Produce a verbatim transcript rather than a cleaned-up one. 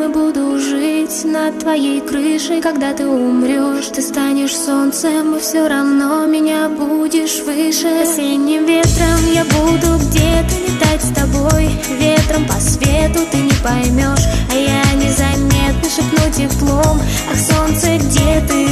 и буду жить над твоей крышей. Когда ты умрешь, ты станешь солнцем, и все равно меня будешь выше. Осенним ветром я буду где-то летать с тобой. Ветром по свету ты не поймешь, а я незаметно шепну теплом. Ах, солнце, где ты?